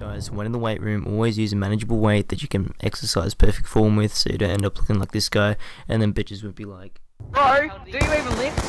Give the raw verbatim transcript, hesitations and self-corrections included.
Guys, when in the weight room, always use a manageable weight that you can exercise perfect form with, so you don't end up looking like this guy, and then bitches would be like, Bro, do you even lift?